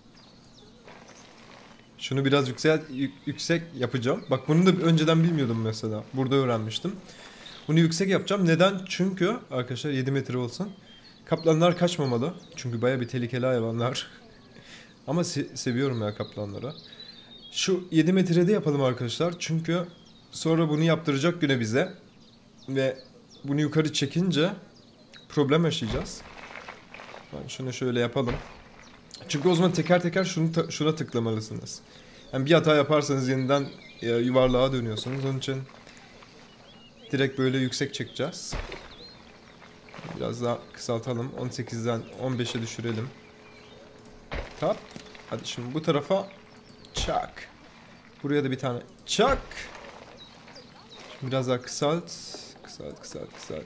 Şunu biraz yüksek yapacağım. Bak bunu da önceden bilmiyordum mesela. Burada öğrenmiştim. Bunu yüksek yapacağım. Neden? Çünkü arkadaşlar 7 metre olsun. Kaplanlar kaçmamalı. Çünkü baya bir tehlikeli hayvanlar. Ama seviyorum ya kaplanları. Şu 7 metrede yapalım arkadaşlar. Çünkü sonra bunu yaptıracak güne bize. Ve bunu yukarı çekince problem yaşayacağız. Ben şunu şöyle yapalım. Çünkü o zaman teker teker şuna tıklamalısınız. Yani bir hata yaparsanız yeniden yuvarlığa dönüyorsunuz. Onun için direkt böyle yüksek çekeceğiz. Biraz daha kısaltalım. 18'den 15'e düşürelim. Tap. Hadi şimdi bu tarafa çak. Buraya da bir tane çak. Şimdi biraz daha kısalt. Kısalt.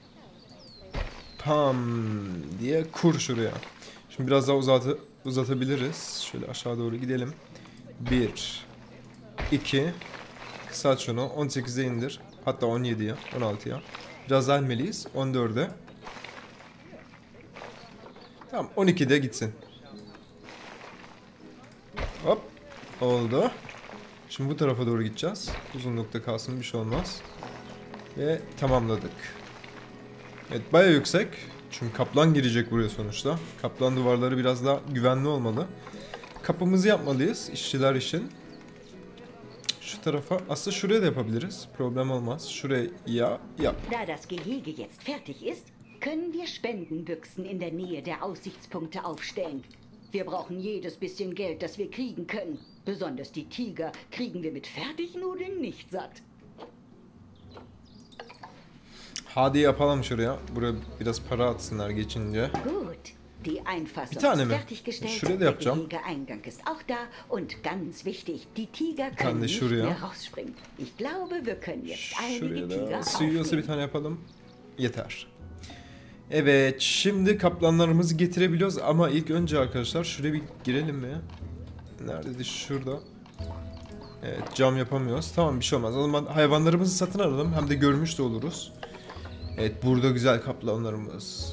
Pam diye kur şuraya. Şimdi biraz daha uzatabiliriz. Şöyle aşağı doğru gidelim. 1 2 kısalt şunu. 18'e indir. Hatta 17'ye, 16'ya. Biraz daha inmeliyiz. 14'e. Tamam, 12'de gitsin. Hop. Oldu. Şimdi bu tarafa doğru gideceğiz. Uzunlukta kalsın, bir şey olmaz. Ve tamamladık. Evet, baya yüksek. Çünkü kaplan girecek buraya sonuçta. Kaplan duvarları biraz daha güvenli olmalı. Kapımızı yapmalıyız işçiler için. Şu tarafa, aslında şuraya da yapabiliriz. Problem olmaz. Şuraya yap. Da das Gehege jetzt fertig ist, können wir Spendenbüchsen in der Nähe der Aussichtspunkte aufstellen. Wir brauchen jedes bisschen Geld, das wir kriegen können. Besonders die Tiger kriegen wir mit Fertignudeln nicht satt. Hadi yapalım şuraya. Buraya biraz para atsınlar geçince. Gut. Die Einfassung Bir tane ist mi? fertiggestellt, Şuraya da der yapacağım. Gehegeeingang ist auch da und ganz wichtig, die Tiger Bir können tane de nicht şuraya. mehr rausspringen. Ich glaube, wir können jetzt einige Şuraya Tiger da suyuyorsa bir aufnehmen. tane yapalım. Yeter. Evet, şimdi kaplanlarımızı getirebiliyoruz ama ilk önce arkadaşlar şuraya bir girelim mi? Neredeydi? Şurada. Evet, cam yapamıyoruz. Tamam, bir şey olmaz. O zaman hayvanlarımızı satın alalım. Hem de görmüş de oluruz. Evet, burada güzel kaplanlarımız.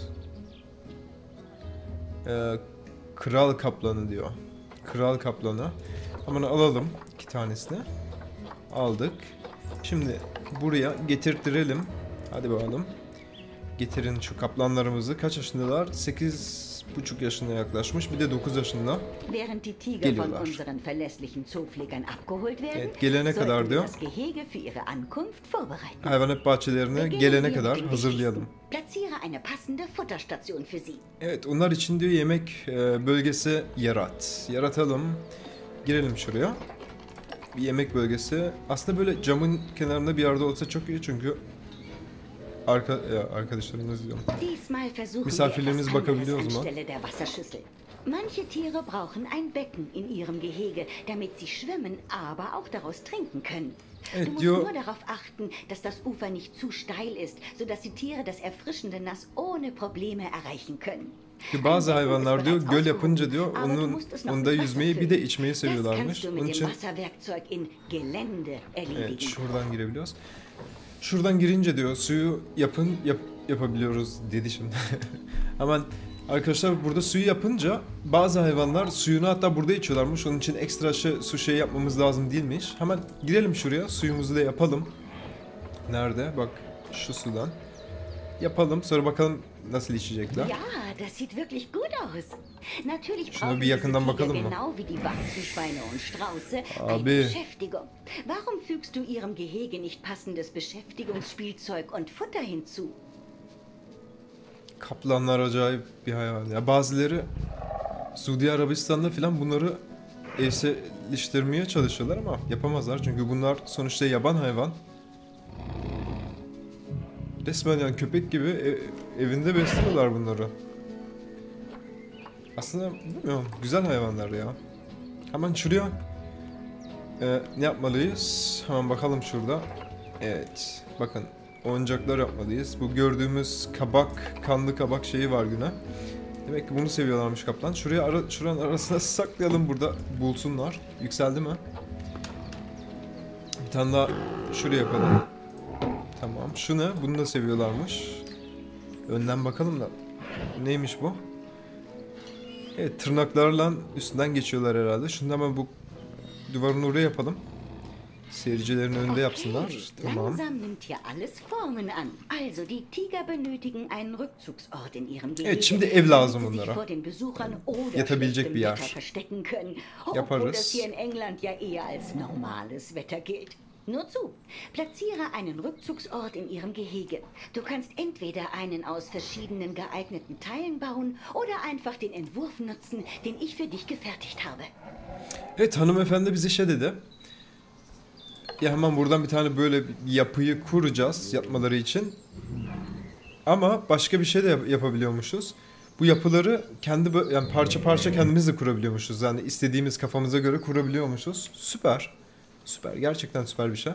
Kral kaplanı diyor. Kral kaplanı. Hemen alalım 2 tanesini. Aldık. Şimdi buraya getirttirelim. Hadi bakalım. Getirin şu kaplanlarımızı. Kaç yaşındalar? 8 8,5 yaşına yaklaşmış. Bir de 9 yaşında. Während die Tiger von Geliyorlar. unseren verlässlichen Zoopflegern abgeholt werden, Evet, gelene sollten kadar wir diyor. das Gehege für ihre Ankunft vorbereiten. Hayvanat bahçelerine Beginnen gelene wir kadar mit dem hazırlayalım. Wichtigsten. Platziere eine passende Futterstation für sie. Evet, onlar için diyor yemek bölgesi yarat. Yaratalım. Girelim şuraya. Bir yemek bölgesi. Aslında böyle camın kenarında bir yerde olsa çok iyi çünkü arkadaşlarımız diyorum. Diesmal versuchen wir Misafirlerimiz etwas anderes bakabiliyoruz mu? anstelle der Wasserschüssel. Manche Tiere brauchen ein Becken in ihrem Gehege, damit sie schwimmen, aber auch daraus trinken können. Evet, Du musst diyor. nur darauf achten, dass das Ufer nicht zu steil ist, sodass die Tiere das erfrischende Nass ohne Probleme erreichen können. Bazı Ein Becken hayvanlar ist diyor bereits göl yapınca diyor ausgehoben, aber du onun musst es noch onda mit yüzmeyi Wasser bir de füllen. içmeyi Das seviyorlarmış. kannst du Onun mit dem için Wasserwerkzeug in Gelände evet, erledigen. şuradan girebiliyoruz. Şuradan girince diyor suyu yapabiliyoruz dedi şimdi. Hemen arkadaşlar burada suyu yapınca bazı hayvanlar suyunu hatta burada içiyorlarmış. Onun için ekstra su şey yapmamız lazım değilmiş. Hemen girelim şuraya suyumuzu da yapalım. Nerede? Bak şu sudan. Yapalım sonra bakalım nasıl içecekler. Ja, das sieht wirklich gut aus. Natürlich Şuna brauchen bir diese yakından Tiger bakalım mı? genau wie die Warzenschweine und Strauße Abi. eine Beschäftigung. Warum fügst du ihrem Gehege nicht passendes Beschäftigungsspielzeug und Futter hinzu? Kaplanlar acayip bir hayvan. Ya bazıları Suudi Arabistan'da falan bunları evcilleştirmeye çalışıyorlar ama yapamazlar çünkü bunlar sonuçta yaban hayvan. Resmen yani köpek gibi evinde besliyorlar bunları. Aslında bilmiyorum güzel hayvanlar ya. Hemen şuraya ne yapmalıyız? Hemen bakalım şurada. Evet bakın oyuncaklar yapmalıyız. Bu gördüğümüz kabak, kanlı kabak şeyi var güne. Demek ki bunu seviyorlarmış kaplan. Şuranın arasına saklayalım burada bulsunlar. Yükseldi mi? Bir tane daha şuraya yapalım. Tamam. Şu ne? Bunu da seviyorlarmış. Önden bakalım da. Neymiş bu? Evet tırnaklarla üstünden geçiyorlar herhalde. Şunu hemen bu duvarın oraya yapalım. Seyircilerin önünde yapsınlar. Tamam. Langsam nimmt hier alles Formen an. Also die Tiger benötigen einen Rückzugsort in ihrem Gehege. Evet şimdi ev lazım damit sie sich bunlara. vor den Besuchern oder Yatabilecek schlechtem bir yer. Wetter verstecken können. Obwohl Yaparız. das hier in England ja eher als normales Wetter gilt. Nur zu. Platziere einen Rückzugsort in ihrem Gehege. Du kannst entweder einen aus verschiedenen geeigneten Teilen bauen oder einfach den Entwurf nutzen, den ich für dich gefertigt habe. Evet hanımefendi bize şey dedi. Ya hemen buradan bir tane böyle bir yapıyı kuracağız yatmaları için. Ama başka bir şey de yapabiliyormuşuz. Bu yapıları yani parça parça kendimiz de kurabiliyormuşuz. Yani istediğimiz kafamıza göre kurabiliyormuşuz. Süper. Süper. Gerçekten süper bir şey.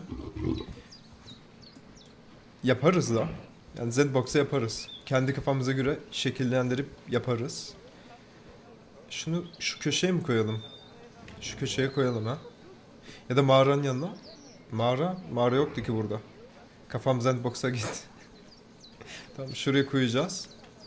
Yaparız da. Yani Zbox'a yaparız. Kendi kafamıza göre şekillendirip yaparız. Şunu şu köşeye mi koyalım? Şu köşeye koyalım ha. Ya da mağaranın yanına. Mağara yoktu ki burada. Kafam Zbox'a gitti. Tamam şuraya koyacağız.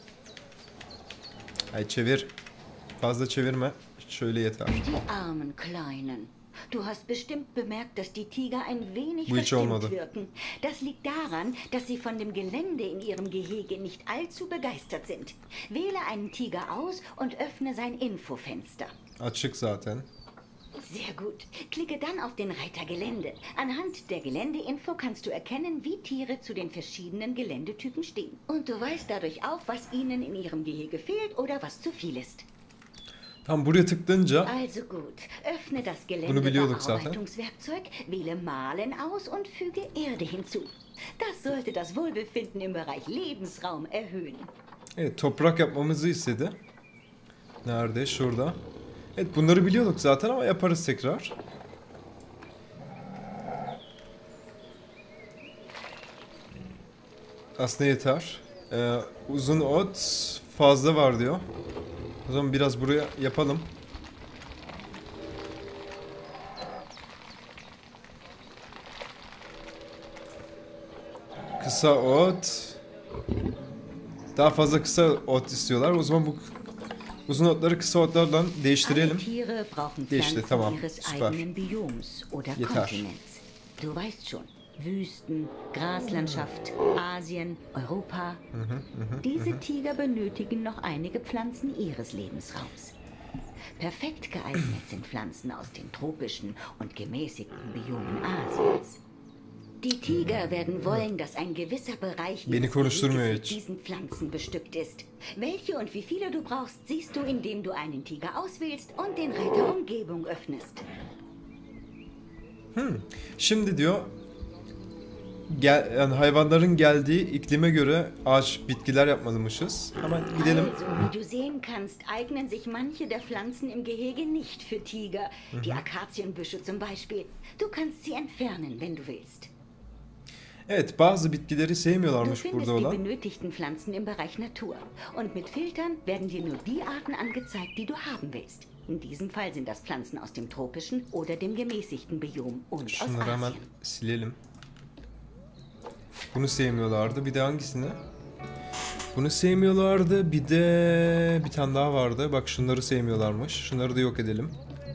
Ay çevir. Fazla çevirme. Şöyle yeter. Die armen Kleinen. Du hast bestimmt bemerkt, dass die Tiger ein wenig Bu hiç verstimmt olmadı. wirken. Das liegt daran, dass sie von dem Gelände in ihrem Gehege nicht allzu begeistert sind. Wähle einen Tiger aus und öffne sein Infofenster. Açık zaten. Sehr gut. Klicke dann auf den Reiter Gelände. Anhand der Geländeinfo kannst du erkennen, wie Tiere zu den verschiedenen Geländetypen stehen. Und du weißt dadurch auch, was ihnen in ihrem Gehege fehlt oder was zu viel ist. Tam buraya tıklayınca Also gut, öffne das Bunu biliyorduk zaten. Geländebearbeitungswerkzeug, wähle Malen aus und füge Erde hinzu. Das sollte das Wohlbefinden im Bereich Lebensraum erhöhen. evet toprak yapmamızı istedi. Nerede? Şurada. Evet bunları biliyorduk zaten ama yaparız tekrar. Aslında yeter. Uzun ot fazla var diyor. O zaman biraz buraya yapalım. Kısa ot. Daha fazla kısa ot istiyorlar. O zaman bu uzun otları kısa otlardan değiştirelim. Alle Tiere brauchen Değişti, Pflanzen tamam. ihres Süper. eigenen Bioms oder Yeter. Kontinents. Du weißt schon, Wüsten, Graslandschaft, Asien, Europa. Diese Tiger benötigen noch einige Pflanzen ihres Lebensraums. Perfekt geeignet sind Pflanzen aus den tropischen und gemäßigten Biomen Asiens. Die Tiger werden wollen, dass ein gewisser Bereich Beni konuşturmuyor mit hiç. diesen Pflanzen bestückt ist. Welche und wie viele du brauchst, siehst du, indem du einen Tiger auswählst und den Reiter Umgebung öffnest. Şimdi diyor yani hayvanların geldiği iklime göre ağaç bitkiler yapmalıymışız. Hemen gidelim. Also, wie du sehen kannst, eignen sich manche der Pflanzen im Gehege nicht für Tiger. Die Akazienbüsche zum Beispiel. Du kannst sie entfernen, wenn du willst. Evet, bazı bitkileri Du sevmiyorlarmış findest burada die olan. benötigten Pflanzen im Bereich Natur. Und mit Filtern werden dir nur die Arten angezeigt, die du haben willst. In diesem Fall sind das Pflanzen aus dem tropischen oder dem gemäßigten Biom und aus Şunları hemen Asien. silelim. Bunu sevmiyorlardı. Bir de hangisini? Bunu sevmiyorlardı. Bir de bir tane daha vardı. Bak şunları sevmiyorlarmış. Şunları da yok edelim.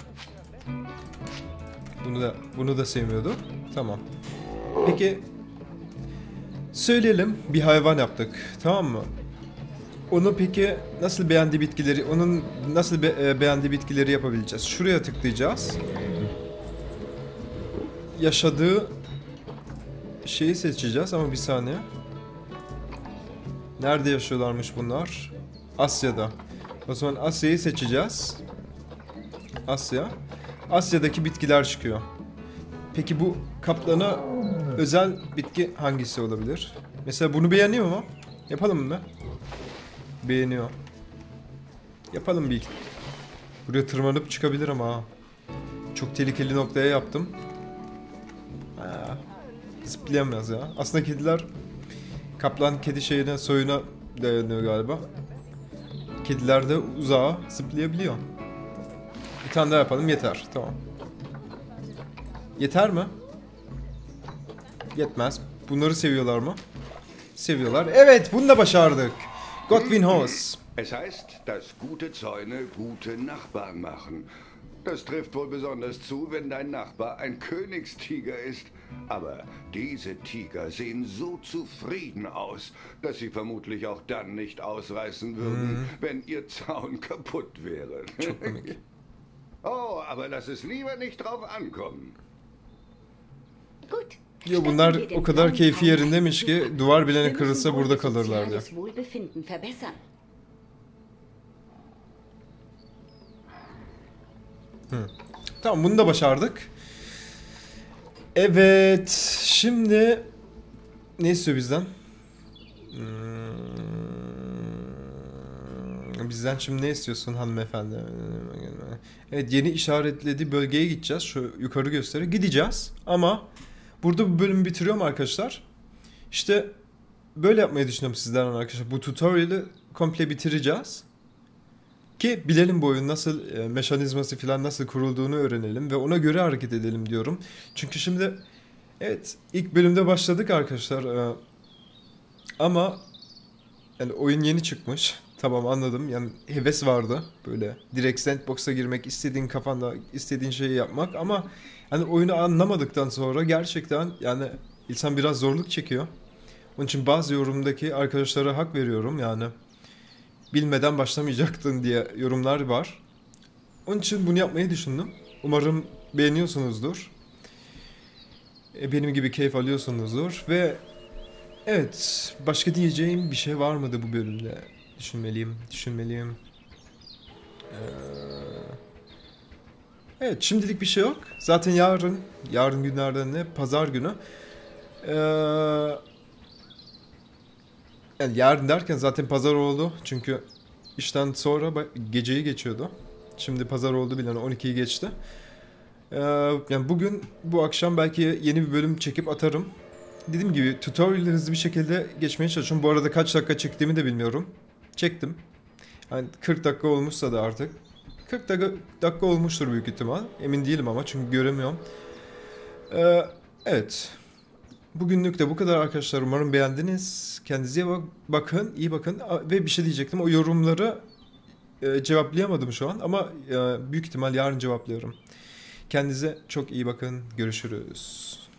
Bunu da sevmiyordu. Tamam. Peki söyleyelim bir hayvan yaptık. Tamam mı? Onu peki nasıl beğendiği bitkileri, onun nasıl beğendiği bitkileri yapabileceğiz? Şuraya tıklayacağız. Yaşadığı şeyi seçeceğiz ama bir saniye. Nerede yaşıyorlarmış bunlar? Asya'da. O zaman Asya'yı seçeceğiz. Asya. Asya'daki bitkiler çıkıyor. Peki bu kaplana özel bitki hangisi olabilir? Mesela bunu beğeniyor mu? Yapalım mı? Beğeniyor. Yapalım bir. Buraya tırmanıp çıkabilir ama ha. Çok tehlikeli noktaya yaptım. Ha. Zıplayamaz ya. Aslında kediler kaplan kedi şeyine soyuna dayanıyor galiba. Kediler de uzağa zıplayabiliyor. Bir tane daha yapalım yeter. Tamam. Yeter mi? Yetmez. Bunları seviyorlar mı? Seviyorlar. Evet, bunu da başardık. Godwin House. Es heißt, dass gute Zäune gute Nachbarn machen. Das trifft wohl besonders zu, wenn dein Nachbar ein Königstiger ist. Aber diese Tiger sehen so zufrieden aus, dass sie vermutlich auch dann nicht ausreißen würden, wenn ihr Zaun kaputt wäre. Çok komik. Oh, aber lass es lieber nicht drauf ankommen. Gut. Yo, bunlar o kadar keyfi yerindeymiş ki duvar bile ne kırılsa burada kalırlar diyor. Wohlbefinden verbessern. Tamam, bunu da başardık. Evet, şimdi ne istiyor bizden? Bizden şimdi ne istiyorsun hanımefendi? Evet, yeni işaretlediği bölgeye gideceğiz. Şu yukarı gösteriyor. Gideceğiz ama burada bu bölümü bitiriyorum arkadaşlar. İşte böyle yapmayı düşünüyorum sizlerden arkadaşlar. Bu tutorial'ı komple bitireceğiz. Ki bilelim bu oyun nasıl mekanizması falan nasıl kurulduğunu öğrenelim ve ona göre hareket edelim diyorum. Çünkü şimdi evet ilk bölümde başladık arkadaşlar. Ama yani oyun yeni çıkmış. Tamam, anladım. Yani heves vardı. Böyle direkt sandbox'a girmek, istediğin kafanda istediğin şeyi yapmak ama hani oyunu anlamadıktan sonra gerçekten yani insan biraz zorluk çekiyor. Onun için bazı yorumdaki arkadaşlara hak veriyorum yani. Bilmeden başlamayacaktın diye yorumlar var. Onun için bunu yapmayı düşündüm. Umarım beğeniyorsunuzdur. Benim gibi keyif alıyorsunuzdur ve evet, başka diyeceğim bir şey var mıydı bu bölümde? Düşünmeliyim. Evet, şimdilik bir şey yok. Zaten yarın günlerden ne? Pazar günü. Yani yarın derken zaten pazar oldu. Çünkü işten sonra geceyi geçiyordu. Şimdi pazar oldu bile, 12'yi geçti. Yani bugün, bu akşam belki yeni bir bölüm çekip atarım. Dediğim gibi tutorial'ı hızlı bir şekilde geçmeye çalışıyorum. Bu arada kaç dakika çektiğimi de bilmiyorum. Çektim. Yani 40 dakika olmuşsa da artık. 40 dakika olmuştur büyük ihtimal. Emin değilim ama çünkü göremiyorum. Evet. Bugünlük de bu kadar arkadaşlar. Umarım beğendiniz. Kendinize bakın, iyi bakın. Ve bir şey diyecektim. O yorumları cevaplayamadım şu an ama büyük ihtimal yarın cevaplıyorum. Kendinize çok iyi bakın. Görüşürüz.